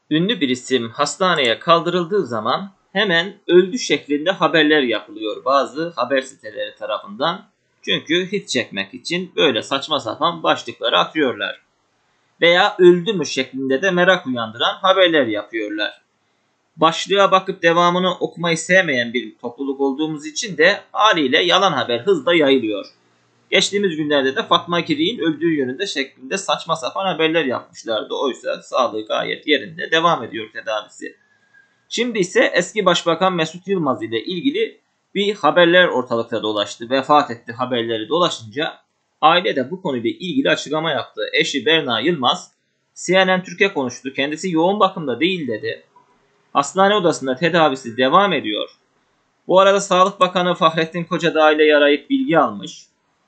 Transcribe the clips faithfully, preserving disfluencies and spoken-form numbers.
Ünlü bir isim hastaneye kaldırıldığı zaman hemen öldü şeklinde haberler yapılıyor bazı haber siteleri tarafından. Çünkü hit çekmek için böyle saçma sapan başlıkları atıyorlar. Veya öldü mü şeklinde de merak uyandıran haberler yapıyorlar. Başlığa bakıp devamını okumayı sevmeyen bir topluluk olduğumuz için de haliyle yalan haber hızla yayılıyor. Geçtiğimiz günlerde de Fatma Giri'nin öldüğü yönünde şeklinde saçma sapan haberler yapmışlardı. Oysa sağlığı gayet yerinde, devam ediyor tedavisi. Şimdi ise eski Başbakan Mesut Yılmaz ile ilgili bir haberler ortalıkta dolaştı. Vefat etti haberleri dolaşınca aile de bu konuyla ilgili açıklama yaptı. Eşi Berna Yılmaz C N N Türkiye konuştu. Kendisi yoğun bakımda değil dedi. Hastane odasında tedavisi devam ediyor. Bu arada Sağlık Bakanı Fahrettin Koca da aileyi arayıp bilgi almış.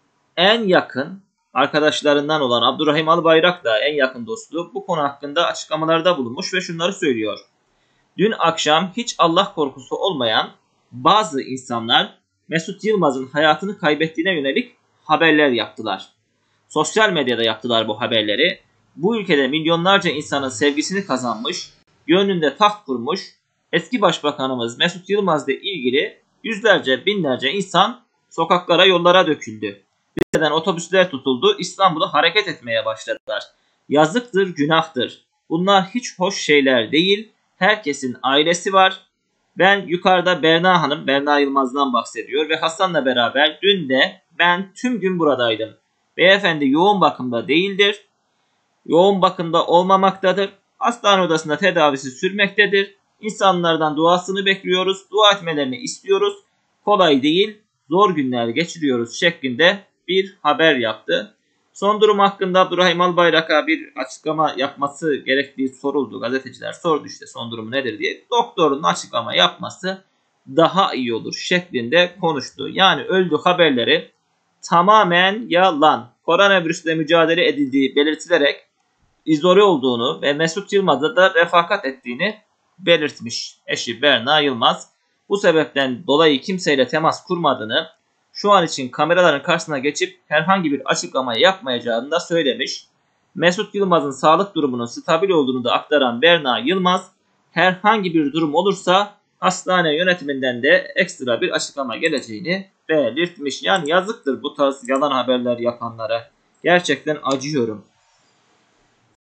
En yakın arkadaşlarından olan Abdurrahim Albayrak da en yakın dostu bu konu hakkında açıklamalarda bulunmuş ve şunları söylüyor. Dün akşam hiç Allah korkusu olmayan bazı insanlar Mesut Yılmaz'ın hayatını kaybettiğine yönelik haberler yaptılar. Sosyal medyada yaptılar bu haberleri. Bu ülkede milyonlarca insanın sevgisini kazanmış, gönlünde taht kurmuş eski başbakanımız Mesut Yılmaz'la ilgili yüzlerce binlerce insan sokaklara yollara döküldü. Liseden otobüsler tutuldu, İstanbul'a hareket etmeye başladılar. Yazıktır, günahtır. Bunlar hiç hoş şeyler değil. Herkesin ailesi var. Ben yukarıda Berna Hanım, Berna Yılmaz'dan bahsediyor ve Hasan'la beraber dün de ben tüm gün buradaydım. Beyefendi yoğun bakımda değildir. Yoğun bakımda olmamaktadır. Hastane odasında tedavisi sürmektedir. İnsanlardan duasını bekliyoruz. Dua etmelerini istiyoruz. Kolay değil, zor günler geçiriyoruz şeklinde bir haber yaptı. Son durum hakkında Abdurrahim Albayrak'a bir açıklama yapması gerektiği soruldu. Gazeteciler sordu işte son durumu nedir diye. Doktorun açıklama yapması daha iyi olur şeklinde konuştu. Yani öldü haberleri tamamen yalan. Koronavirüsle mücadele edildiği belirtilerek izole olduğunu ve Mesut Yılmaz'a da refakat ettiğini belirtmiş eşi Berna Yılmaz. Bu sebepten dolayı kimseyle temas kurmadığını, şu an için kameraların karşısına geçip herhangi bir açıklama yapmayacağını da söylemiş. Mesut Yılmaz'ın sağlık durumunun stabil olduğunu da aktaran Berna Yılmaz, herhangi bir durum olursa hastane yönetiminden de ekstra bir açıklama geleceğini belirtmiş. Yani yazıktır bu tarz yalan haberler yapanlara. Gerçekten acıyorum.